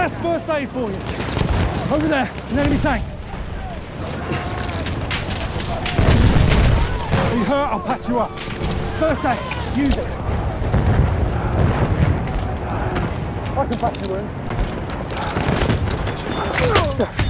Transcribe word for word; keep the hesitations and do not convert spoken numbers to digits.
That's first aid for you. Over there, an enemy tank. Are you hurt? I'll patch you up. First aid, use it. I can patch you in.